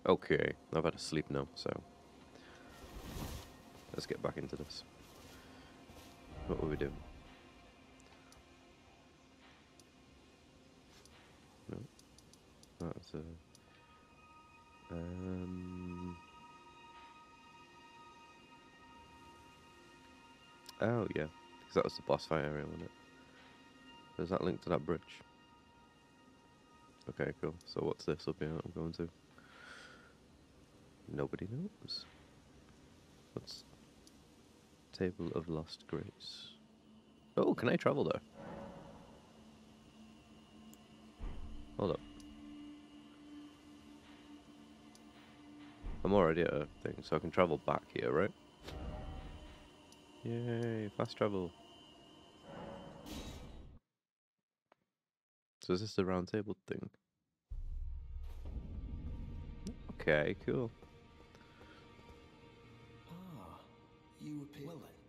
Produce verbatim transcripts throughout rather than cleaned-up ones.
Okay, I've had a sleep now, so let's get back into this. What were we doing? No, that's a um. Oh yeah, because that was the boss fight area, wasn't it? Does that link to that bridge? Okay, cool. So what's this up here that I'm going to? Nobody knows. What's Table of Lost Grace? Oh, can I travel there? Hold up. I'm already at a thing, so I can travel back here, right? Yay, fast travel. So is this the round table thing? Okay, cool. Ah, you appear well then.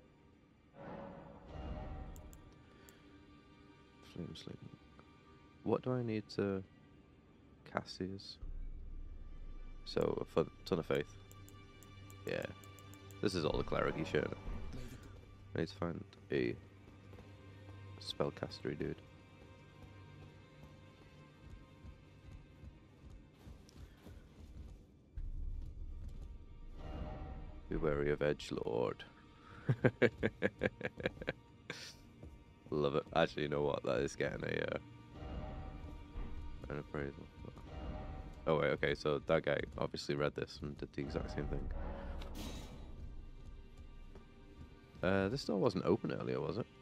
Flame sling. What do I need to cast these? So, a ton of faith. Yeah. This is all the cleric-y shit. I need to find a spellcastery dude. Be wary of Edgelord. Love it. Actually, you know what? That is getting a uh, an appraisal. Oh wait, okay. So that guy obviously read this and did the exact same thing. Uh, this door wasn't open earlier, was it?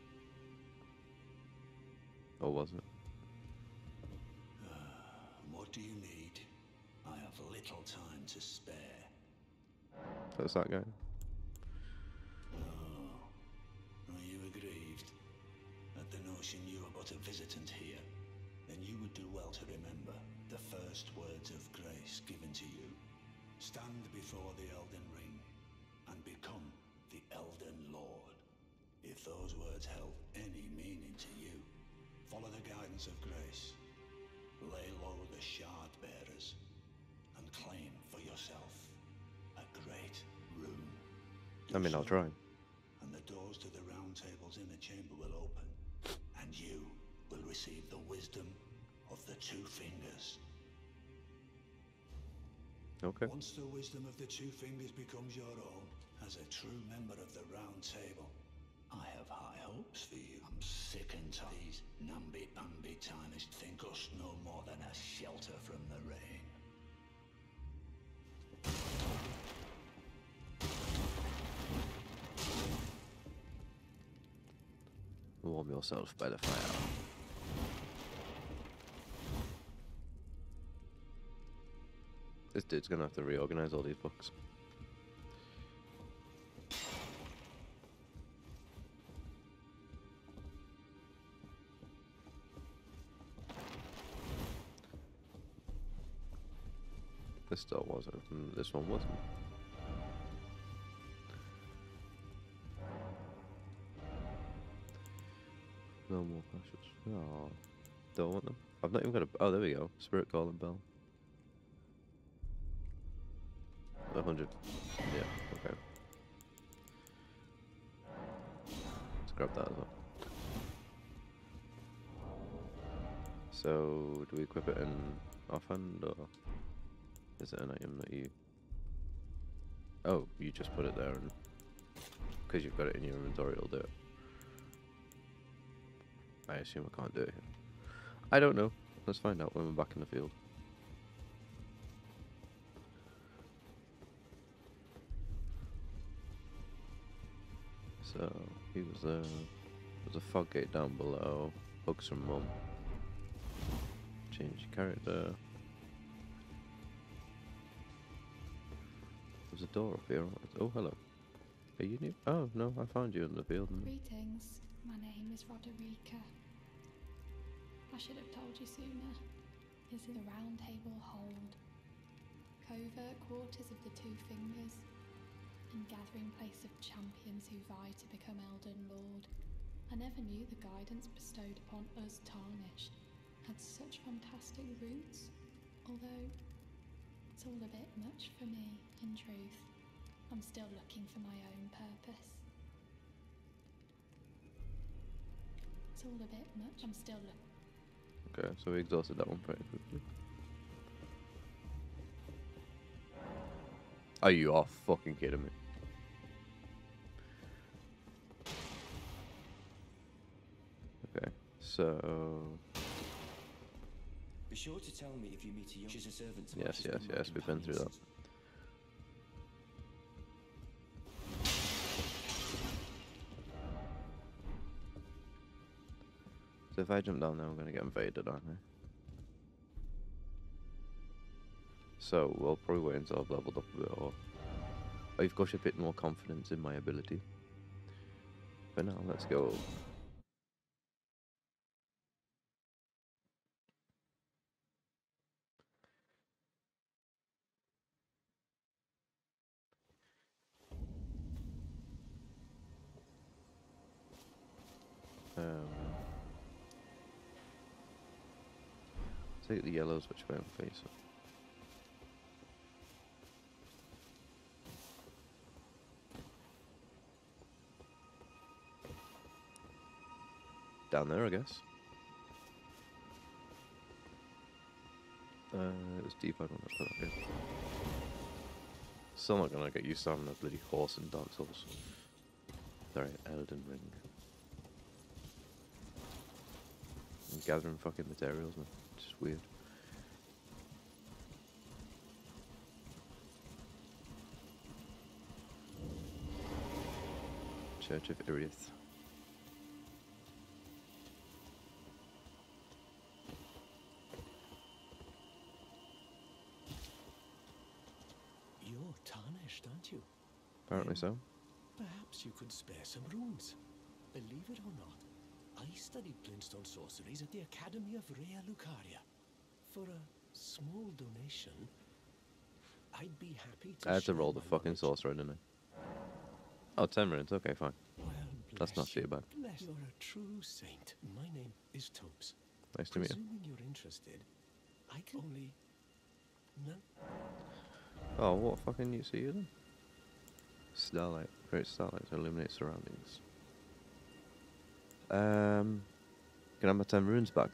Or was it? Uh, what do you need? I have little time to spare. That's that guy. Oh, are you aggrieved at the notion you are but a visitant here? Then you would do well to remember the first words of grace given to you. Stand before the Elden Ring and become the Elden Lord. If those words held any meaning to you, follow the guidance of grace. Lay low the shard bearers and claim for yourself a great room. Do I mean, I'll so, try. and the doors to the round tables in the chamber will open, and you will receive the wisdom of the two fingers. Okay. Once the wisdom of the two fingers becomes your own, as a true member of the round table, I have high hopes for you. I'm sick and tired. These namby-pamby tarnished think us no more than a shelter from the rain. Warm yourself by the fire. This dude's gonna have to reorganize all these books. This door was open, this one wasn't. No more passions. Oh, don't want them. I've not even got a. Oh, there we go. Spirit Calling Bell. A hundred. Yeah, okay. Let's grab that as well. So, do we equip it in offhand, or is it an item that you... Oh, you just put it there, and because you've got it in your inventory, it'll do it. I assume I can't do it here. I don't know. Let's find out when we're back in the field. So, he was there. There's a fog gate down below. Hugs from mum. Change character. There's a door up here. Oh, hello. Are you new? Oh, no, I found you in the field. Greetings. My name is Roderica. I should have told you sooner. Is the round table hold? Covert quarters of the two fingers, and gathering place of champions who vie to become Elden Lord. I never knew the guidance bestowed upon us tarnished had such fantastic roots, although It's all a bit much for me, in truth. I'm still looking for my own purpose. It's all a bit much. I'm still looking. Okay, so we exhausted that one pretty quickly. Are you off fucking kidding me? Okay, so... Be sure to tell me if you meet a young... She's a servant to Yes, yes, yes, we've been through that. So if I jump down there, I'm going to get invaded, aren't I? So we'll probably wait until I've leveled up a bit, or I've got a bit more confidence in my ability. But now, let's go. Um, take the yellows, which way I'm facing. Down there, I guess. Uh, it was deep, I don't know. But okay. Still not gonna get used to having a bloody horse in Dark Souls. Sorry, Elden Ring. I'm gathering fucking materials, man. It's just weird. Church of Iriath. You're tarnished, aren't you? Apparently so. Perhaps you could spare some runes. Believe it or not, I studied glintstone sorceries at the Academy of Rea Lucaria. For a small donation, I'd be happy to I had to share roll the my fucking knowledge. sorcerer, didn't I? Oh, ten runes, okay, fine. Well, That's not bless too you. bad. Bless. You're a true saint. My name is Topes. Nice to meet you. Presuming you're interested, I can only... No? Oh, what fucking use are you then? Starlight. Great starlight to illuminate surroundings. Um, can I have my ten runes back?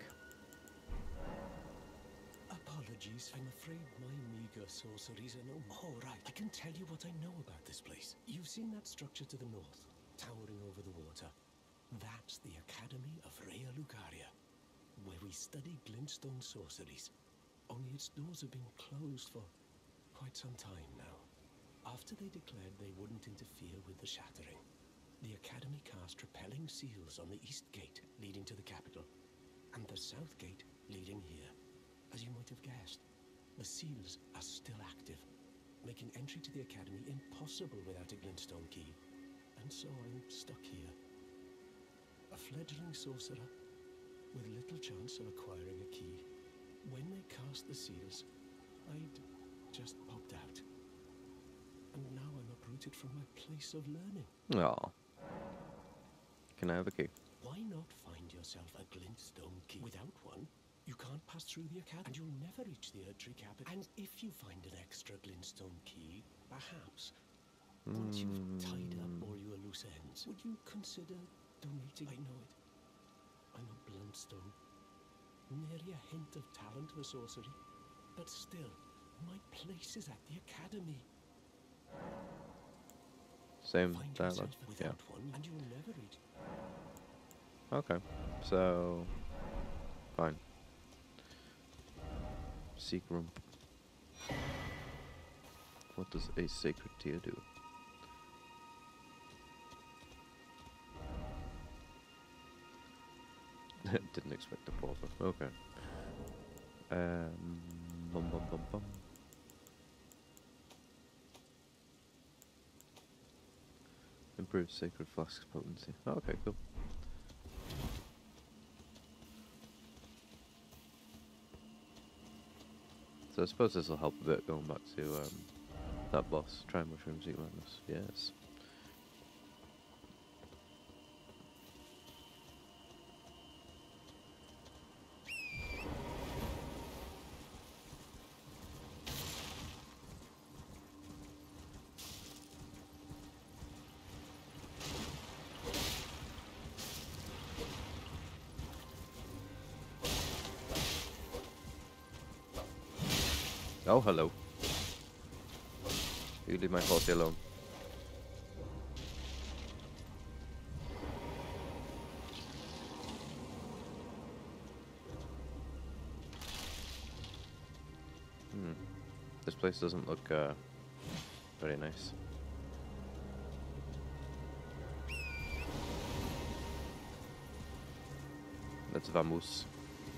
Apologies, I'm afraid my meager sorceries are no more. Oh, right. I can tell you what I know about this place. You've seen that structure to the north, towering over the water. That's the Academy of Rea Lucaria, where we study glintstone sorceries. Only its doors have been closed for quite some time now. After they declared they wouldn't interfere with the shattering, the Academy cast repelling seals on the east gate leading to the capital, and the south gate leading here. As you might have guessed, the seals are still active, making entry to the Academy impossible without a glintstone key. And so I'm stuck here. A fledgling sorcerer with little chance of acquiring a key. When they cast the seals, I'd just popped out. And now I'm uprooted from my place of learning. Oh. Can I have a key? Why not find yourself a glintstone key? Without one, you can't pass through the academy, and you'll never reach the Erdtree capital. And if you find an extra glintstone key, perhaps, mm. once you've tied up all your loose ends, would you consider donating? I know it. I'm a bluntstone. Nary a hint of talent for sorcery. But still, my place is at the academy. Same Find dialogue. yourself Yeah. without one, and you'll never reach. Okay. So fine. Seek room. What does a sacred tear do? Didn't expect a pauper. Okay. Um. Bum bum bum bum. Improves sacred flask's potency. Oh, okay, cool. So I suppose this will help a bit going back to um, that boss. Try mushroom seek madness. Yes. Oh, hello. You leave my horsey alone. Hmm. This place doesn't look uh, very nice. Let's vamos.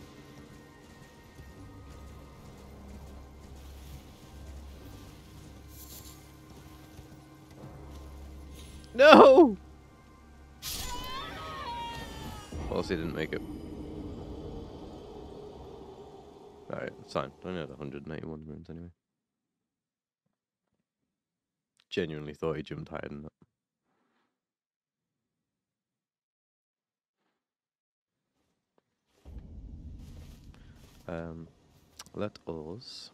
No! Horsey didn't make it. Alright, it's fine. I only had one hundred eighty-one runes anyway. Genuinely thought he jumped higher than that. Um, let us.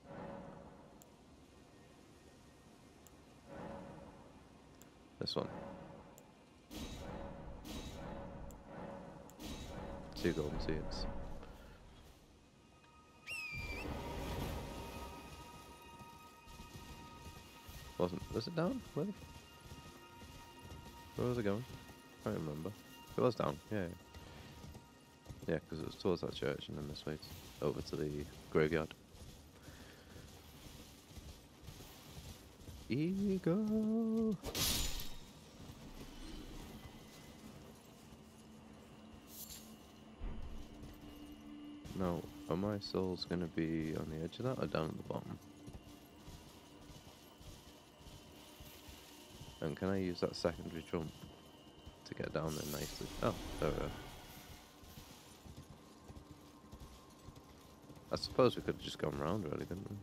This one. Two golden seeds. Wasn't was it down? Where? Where was it going? I don't remember. It was down. Yeah. Yeah, because it was towards that church and then this way over to the graveyard. Eagle. Now, are my souls going to be on the edge of that or down at the bottom? And can I use that secondary jump to get down there nicely? Oh, there we go. I suppose we could have just gone round really, couldn't we?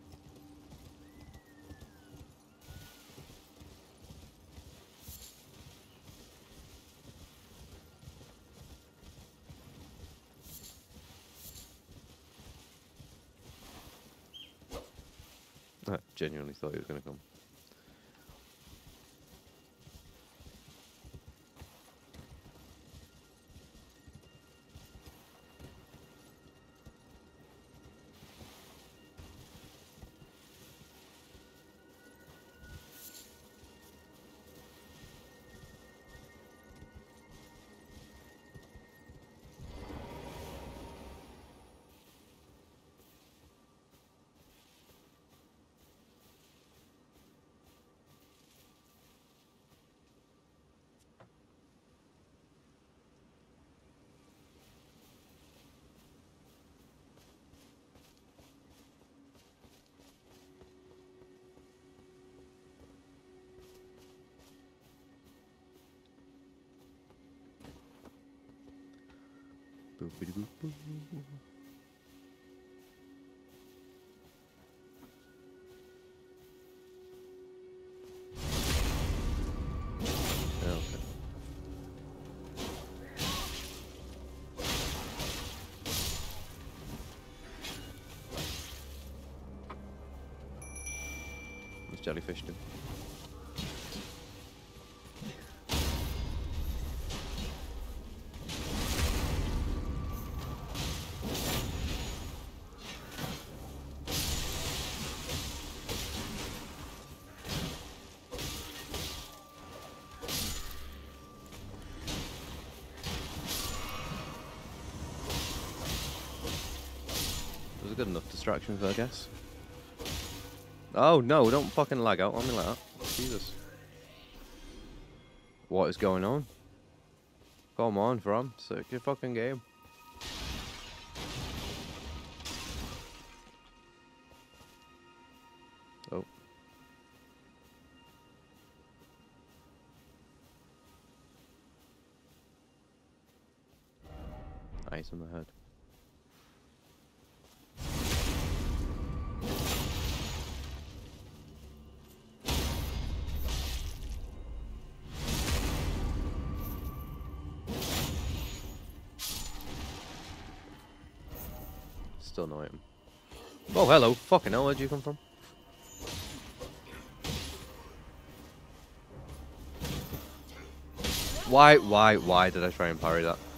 I genuinely thought he was going to come. Boop-a-doo-boop-boo. Okay. What's jellyfish do? Was a good enough distraction, I guess. Oh no, don't fucking lag out on me like that. Jesus. What is going on? Come on, From. Sick your fucking game. Oh. Ice on the head. Still no item. Oh, hello. Fucking hell, where'd you come from? Why, why, why did I try and parry that?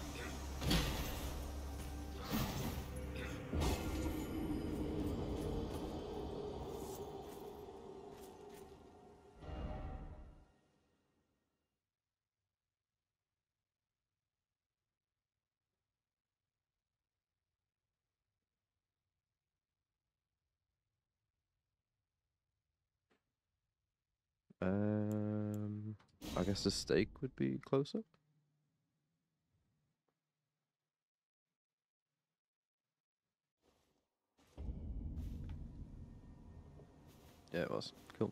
Um, I guess the stake would be closer. Yeah, it was. Cool.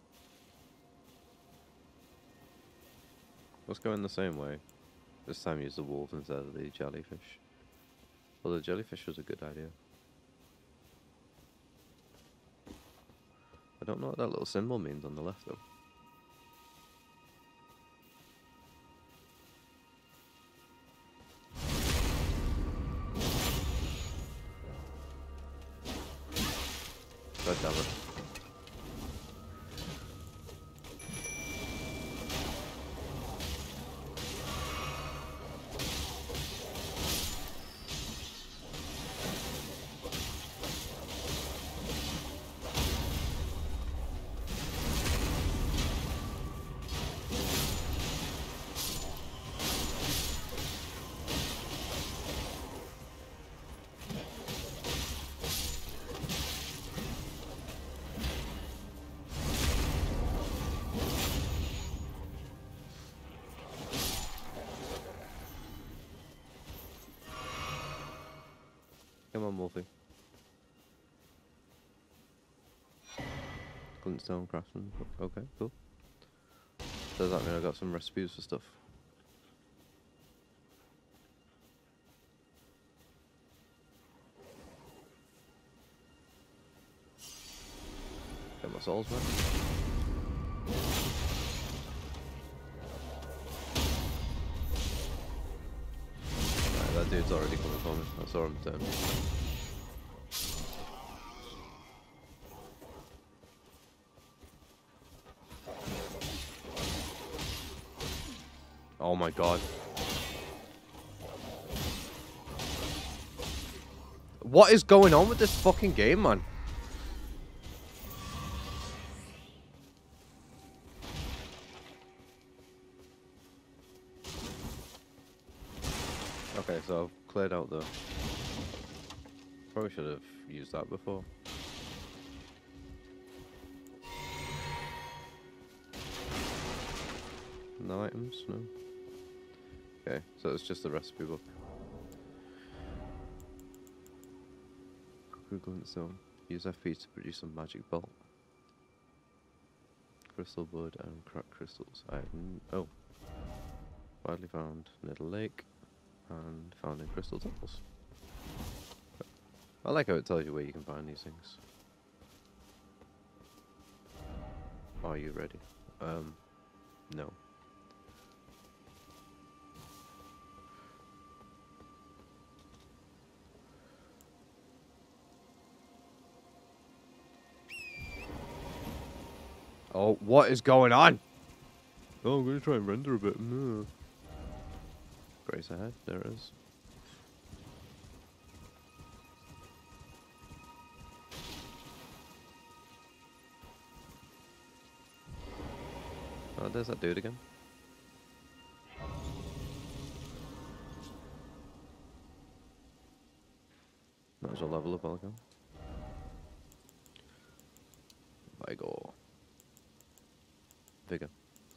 Let's go in the same way. This time use the wolf instead of the jellyfish. Well, the jellyfish was a good idea. I don't know what that little symbol means on the left, though. God damn it. Come on, Wolfie. Glintstone craftsman. Okay, cool. Does that mean I got some recipes for stuff? Get my souls back. Right, that dude's already coming for me. I saw him turn. Oh my god. What is going on with this fucking game, man? Okay, so I've cleared out the... Probably should have used that before. No items? No. Okay, so it's just the recipe book. Glintstone. Use F P to produce a magic bolt. Crystal blood and cracked crystals. I have n oh. Widely found near the lake and found in crystal temples. I like how it tells you where you can find these things. Are you ready? Um, no. Oh, what is going on? Oh, I'm going to try and render a bit. No. Brace ahead. There it is. Oh, there's that dude again. Might as well level up while I go. I go. Vigor.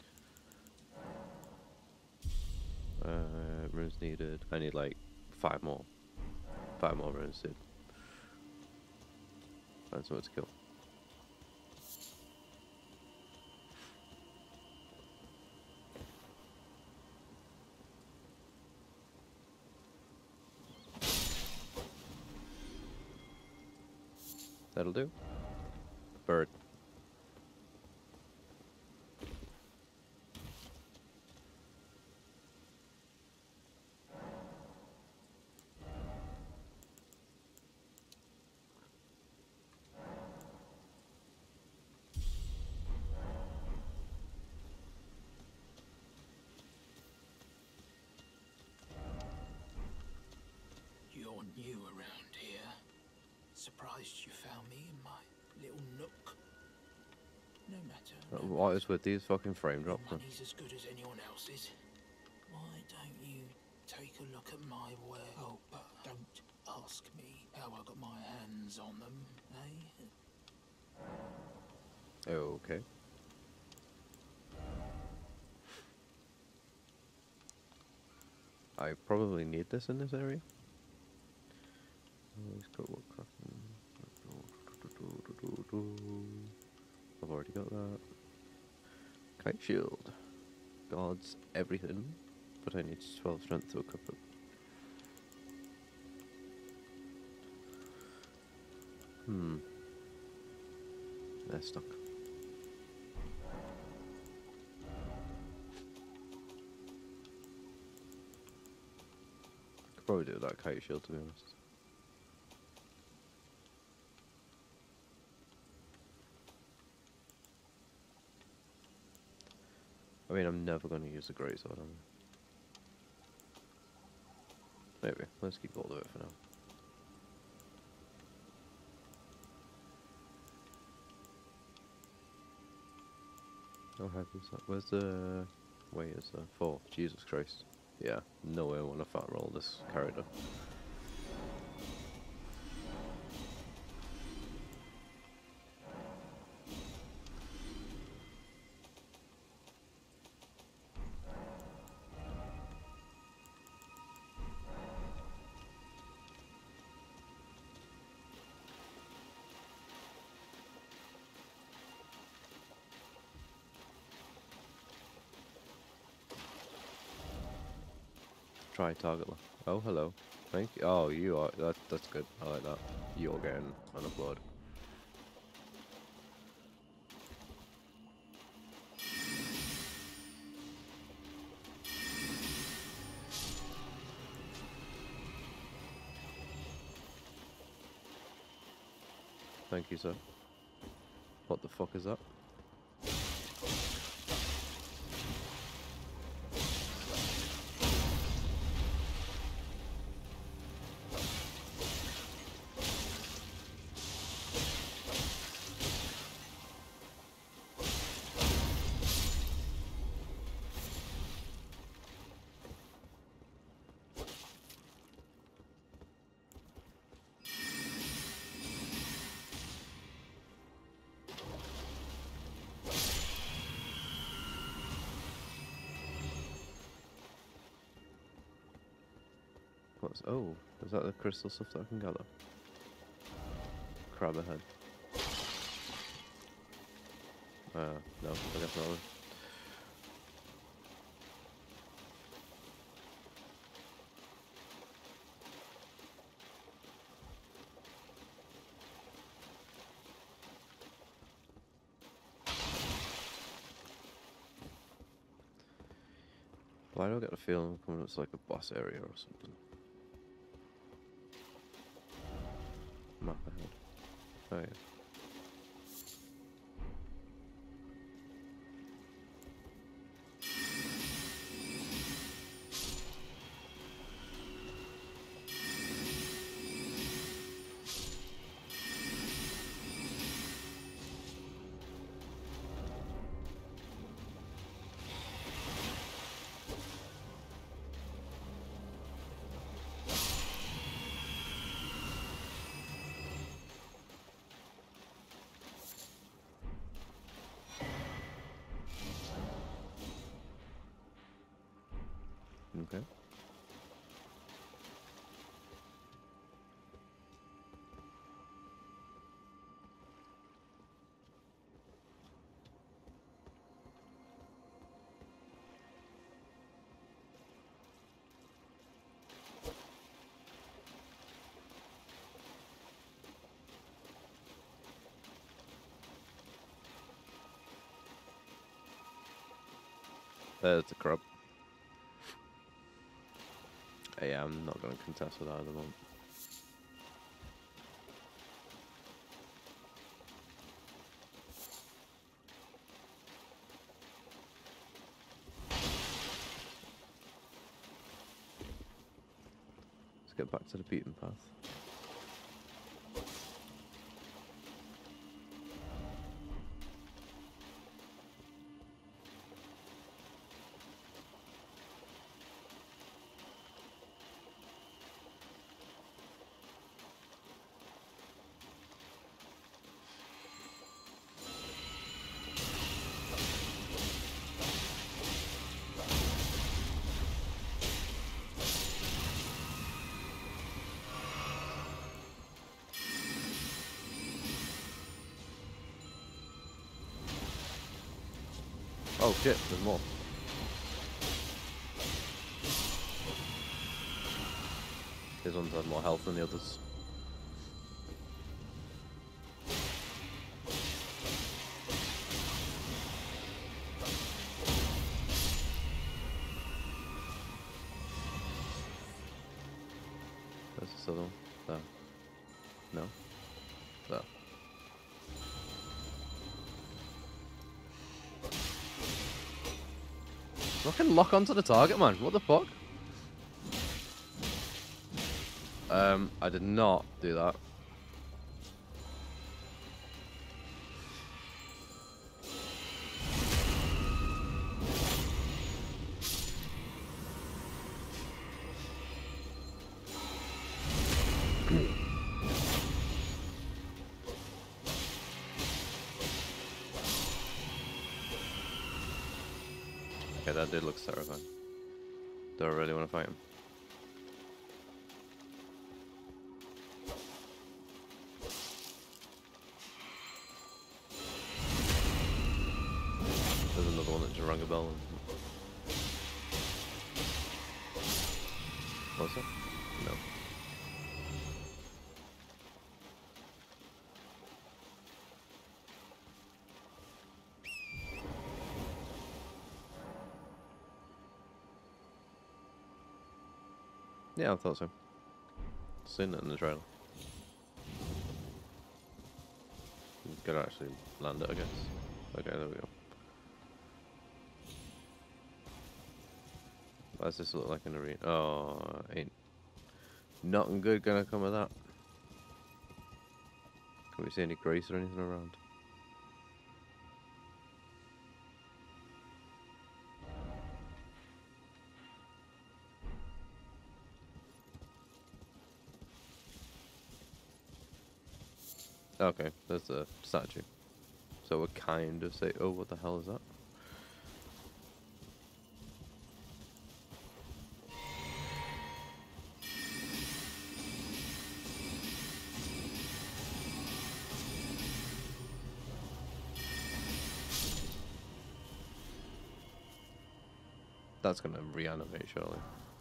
Uh, runes needed. I need like five more. Five more runes, dude. Find somewhere to kill. That'll do. Bird. You're new around here. Surprised you found me in my little nook. No matter. Uh, No what is with these fucking frame Your drops, man? money's as good as anyone else's. Why don't you take a look at my wares? Oh, but don't ask me how I got my hands on them, eh? Okay. I probably need this in this area. Let's go what crafting. I've already got that. Kite shield. Guards everything, but I need twelve strength to equip it. Hmm. They're stuck. Could probably do that kite shield, to be honest. I mean, I'm never going to use the greatsword, am I? Maybe. Let's keep hold of it for now. How heavy is that? Where's the weight? Is there? Four. Jesus Christ. Yeah, no way I want to fat roll this character. Try target lock. Oh, hello. Thank you. Oh, you are. That, that's good. I like that. You're getting unapplauded. Thank you, sir. What the fuck is that? What's, oh, is that the crystal stuff that I can gather? Crab ahead. Uh, no, I guess not. Why do I get a feeling I'm coming up to like a boss area or something? Map ahead. Oh yeah. Okay. There's the crab. Yeah, I'm not going to contest with either one. Let's get back to the beaten path. Oh shit, there's more. These ones have more health than the others. Where's this other one? There. No? There. Fucking lock onto the target, man. What the fuck? Um, I did not do that. Okay, that dude looks terrifying. Do I really want to fight him? There's another one that just rang a bell. And... Was it? No. Yeah, I thought so. Seen it in the trailer. Gotta actually land it, I guess. Okay, there we go. Why does this look like an arena? Oh, ain't nothing good gonna come of that. Can we see any grace or anything around? Okay, there's a statue. So we're kind of say, oh, what the hell is that? That's gonna reanimate, surely.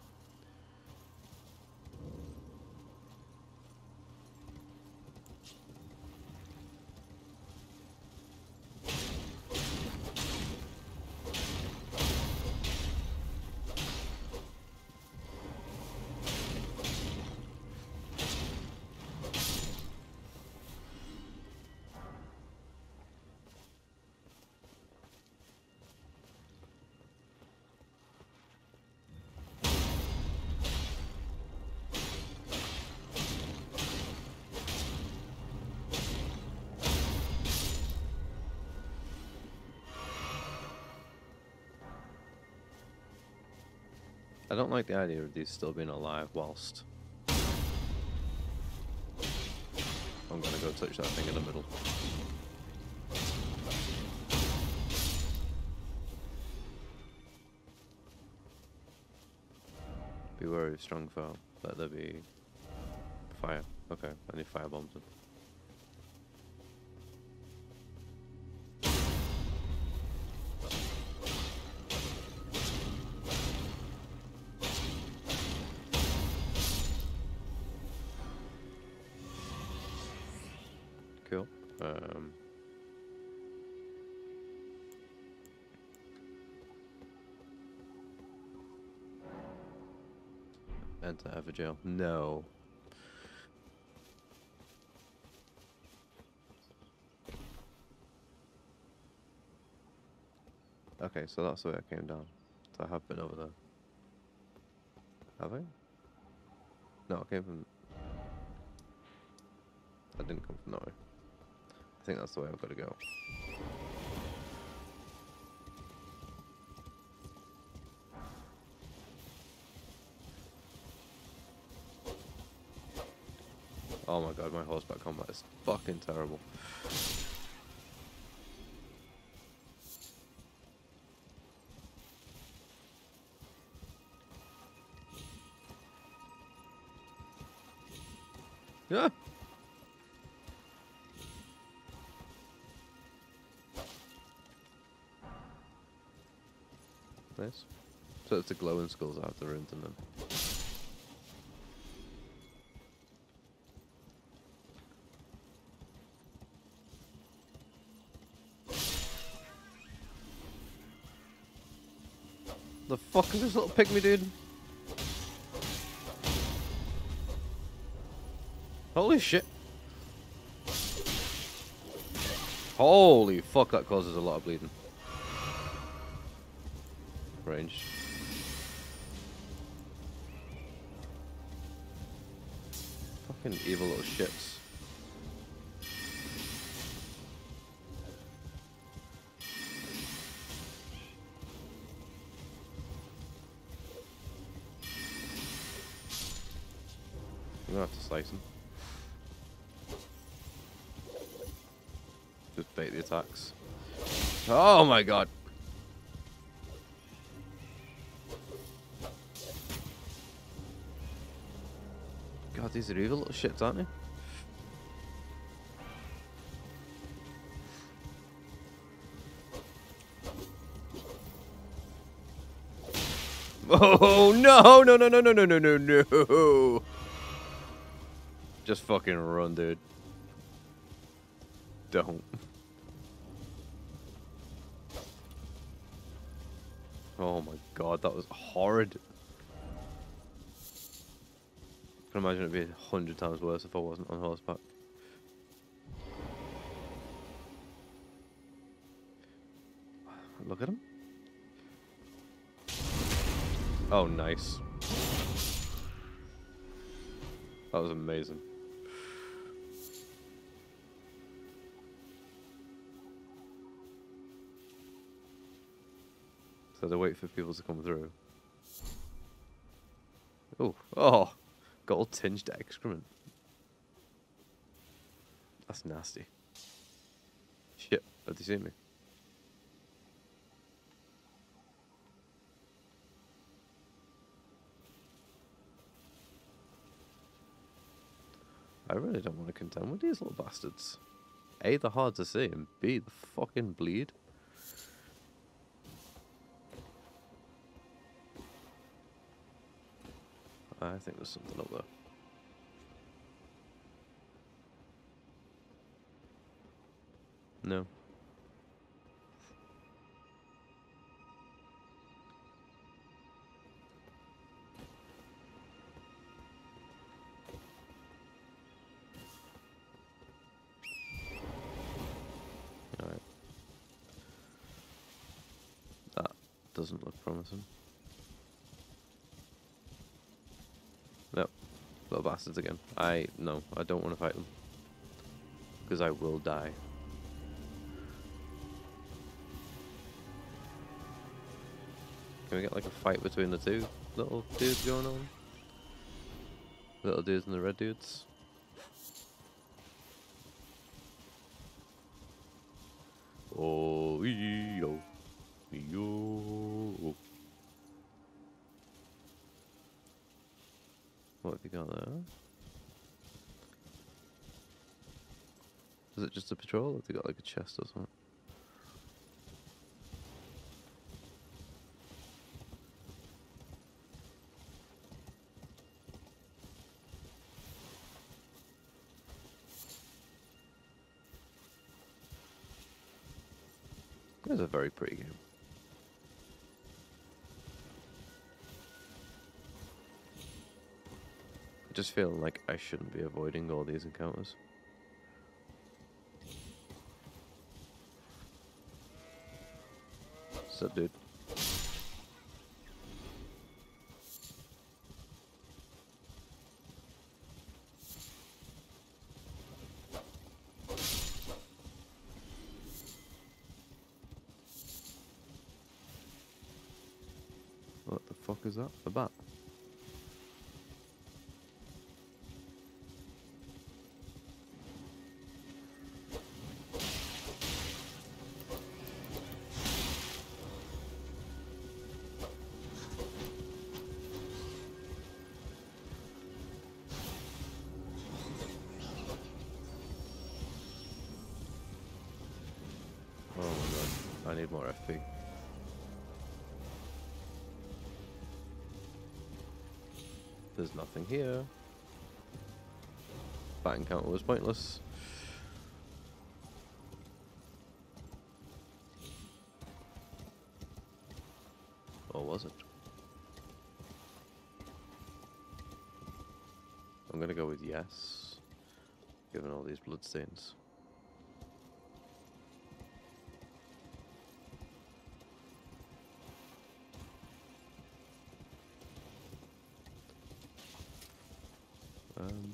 I don't like the idea of these still being alive whilst I'm gonna go touch that thing in the middle. Be wary of strong foe. Let there be fire. Okay, I need fire bombs. Then. Cool. Um, enter Everjail. No. Okay, so that's the way I came down. So I have been over there. Have I? No, I came from... I didn't come from that way. I think that's the way I've got to go. Oh my god, my horseback combat is fucking terrible. Yeah. Nice. So it's the glowing skulls out of the ruins and then. The fuck is this little pygmy dude? Holy shit. Holy fuck, that causes a lot of bleeding. Range. Fucking evil little shits. I'm gonna have to slice him. Just bait the attacks. Oh my god! God, these are evil little shits, aren't they? Oh no no no no no no no no no! Just fucking run, dude. Don't. Oh my god, that was horrid. I can imagine it'd be a hundred times worse if I wasn't on horseback. Look at him. Oh, nice. That was amazing. So they wait for people to come through. Oh, oh, gold tinged excrement. That's nasty. Shit, have you seen me? I really don't want to contend with these little bastards. A, they're hard to see, and B, the fucking bleed. I think there's something up there. No. Alright. That doesn't look promising. No. Little bastards again. I, no, I don't want to fight them. Because I will die. Can we get like a fight between the two little dudes going on? Little dudes and the red dudes. Oh, yo, yo. What have you got there? Is it just a patrol, or have they got like a chest or something? It's a very pretty game. I just feel like I shouldn't be avoiding all these encounters. What's up, dude? What the fuck is that? A bat? Oh my god, I need more F P. There's nothing here. That encounter was pointless. Or was it? I'm gonna go with yes, given all these bloodstains. Um.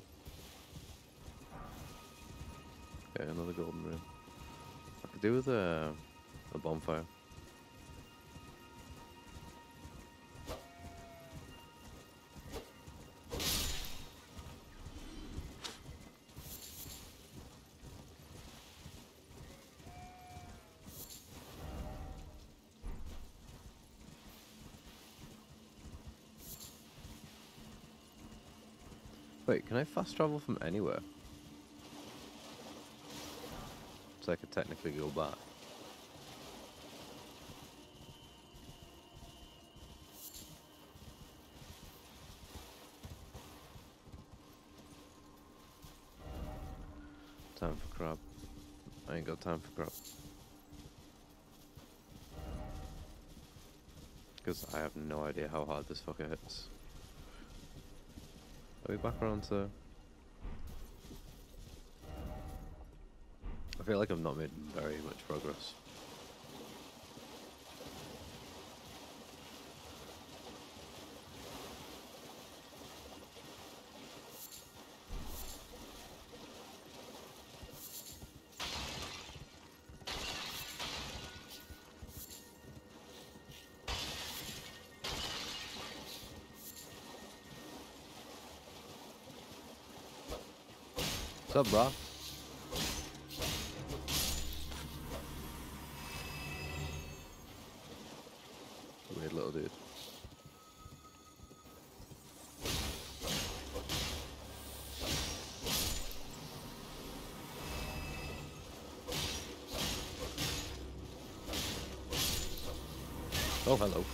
Okay, another golden room. I could do with a, a bonfire. Wait, can I fast travel from anywhere? So I could technically go back. Time for crab. I ain't got time for crab. Because I have no idea how hard this fucker hits. Are we back around to... I feel like I've not made very much progress. What's up, bro? Weird little dude. Oh, hello.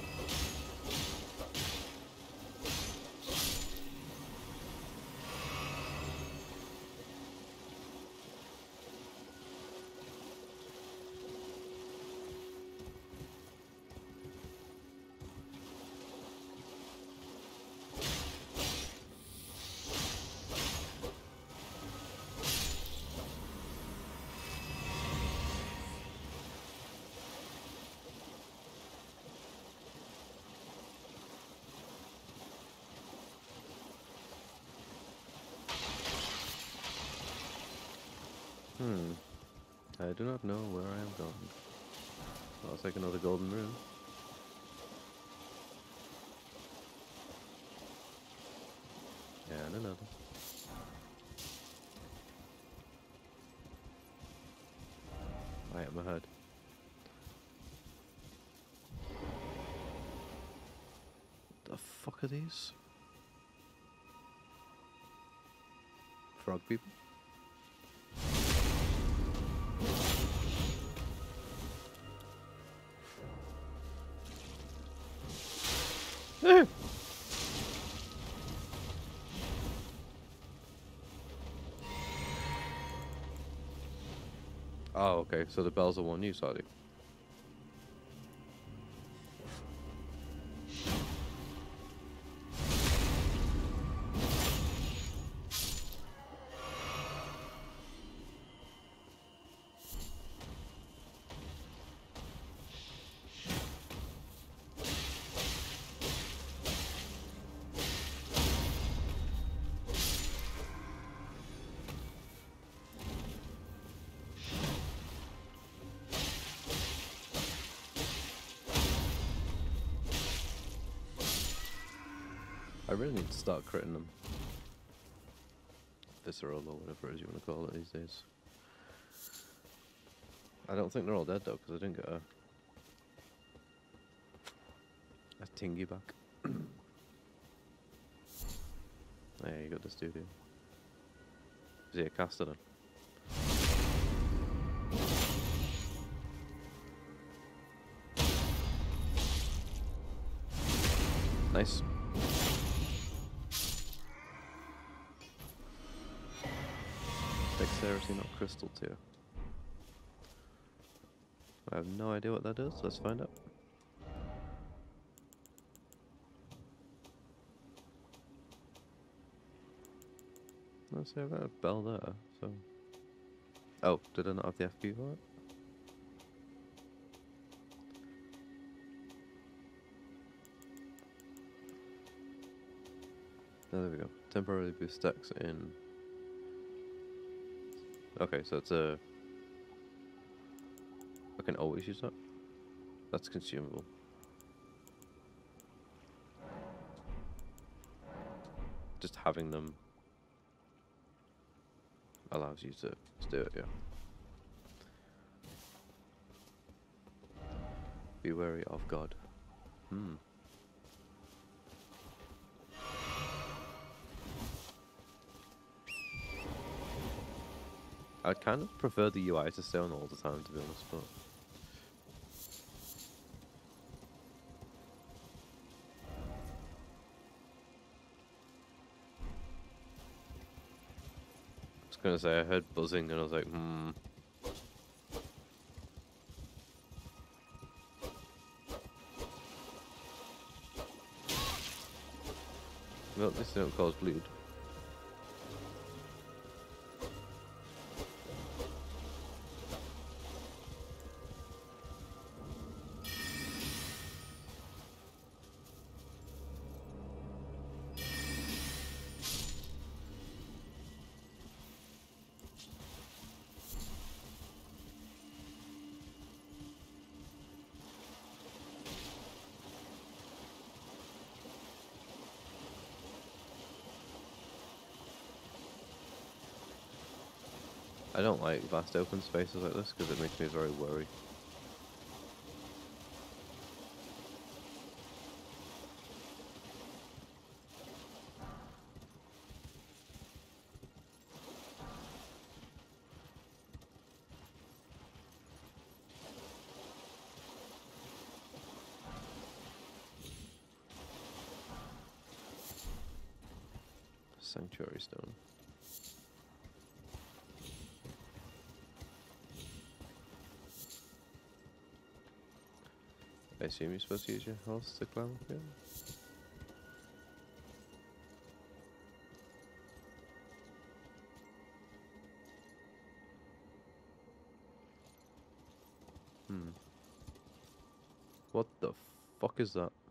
Hmm. I do not know where I am going. I'll take another golden room. And another. I am ahead. The fuck are these? Frog people? Oh, okay, so the bells are one you, Saudi. I really need to start critting them. Visceral or whatever it is you want to call it these days. I don't think they're all dead though, because I didn't get a... a tingy back. Yeah, you got this dude here. Is he a caster then? Nice. seriously not crystal tier? I have no idea what that is. Let's find out. Let's see, I've got a bell there, so... Oh, did I not have the F P for it? Oh, there we go. Temporarily boost stacks in... Okay, so it's a... I can always use that. That's consumable. Just having them allows you to, to do it, yeah. Be wary of God. Hmm. I'd kind of prefer the U I to stay on all the time, to be honest, but... I was gonna say, I heard buzzing and I was like, hmm... Well, this don't cause bleed. I don't like vast open spaces like this because it makes me very worried. Sanctuary stone. I assume you're supposed to use your horse to climb up here? Hmm. What the fuck is that?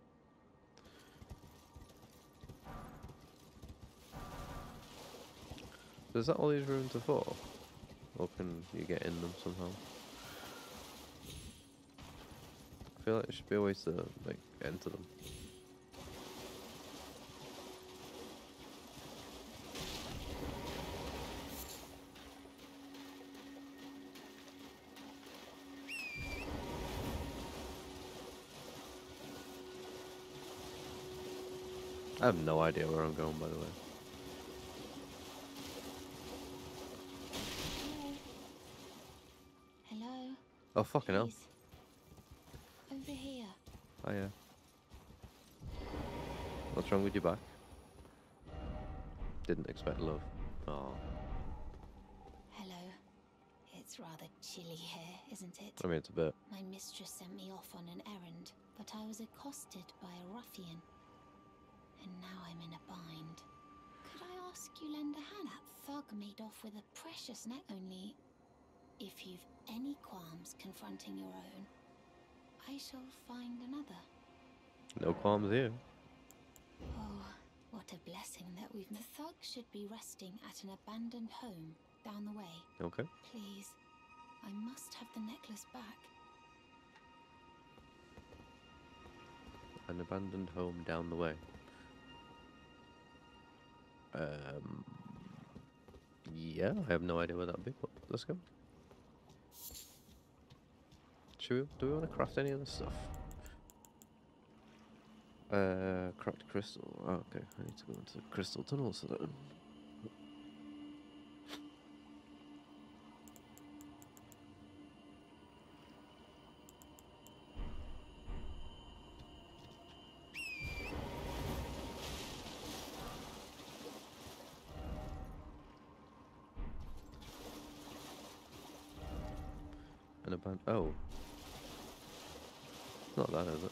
Is that all these rooms are for? Or can you get in them somehow? I feel like there should be a way to, like, enter them. I have no idea where I'm going, by the way. Hello? Oh, fucking hell. Please. Over here. Oh, yeah. What's wrong with your back? Didn't expect love. Oh. Hello. It's rather chilly here, isn't it? I mean, it's a bit. My mistress sent me off on an errand, but I was accosted by a ruffian. And now I'm in a bind. Could I ask you lend a hand? That thug made off with a precious neck. Only, if you've any qualms confronting your own, I shall find another. No qualms here. Oh, what a blessing that we've met. The thug should be resting at an abandoned home down the way. Okay. Please, I must have the necklace back. An abandoned home down the way. Um. Yeah, I have no idea where that'd be, but let's go. Should we, do we want to craft any of this stuff? Uh, cracked crystal. Oh, okay, I need to go into crystal tunnels for that. An abandoned. Oh. It's not that, is it?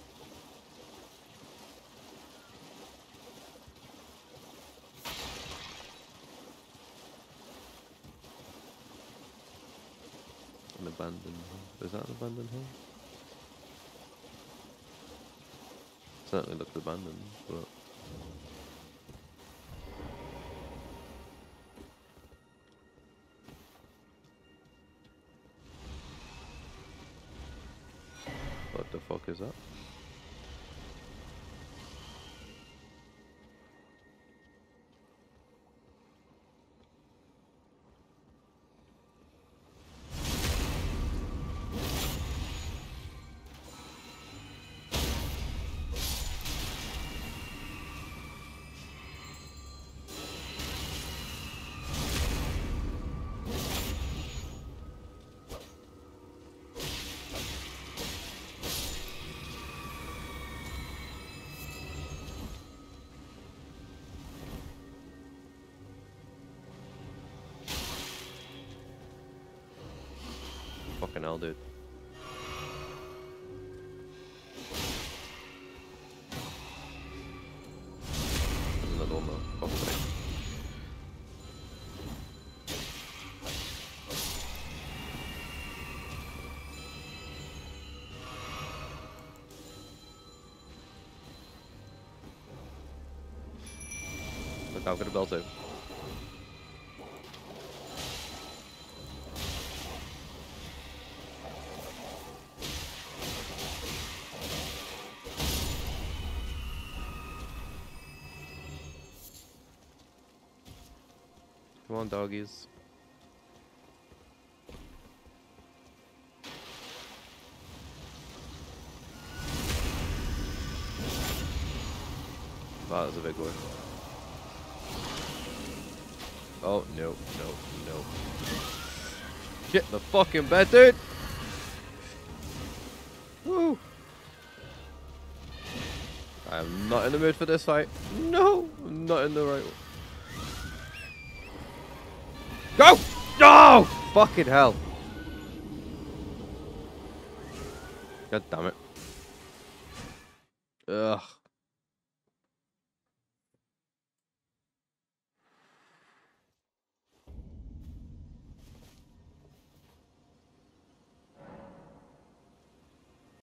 An abandoned hill. Is that an abandoned hill? Certainly looks abandoned, but. What the fuck is that? Fucking hell, dude. There's another one though. Fuck's sake. Look out for the bell too. Come on, doggies. Wow, that was a big one. Oh, no, no, no. Get the fucking bed, dude! Woo! I am not in the mood for this fight. No! I'm not in the right one. Go! No! Fucking hell. God damn it. Ugh.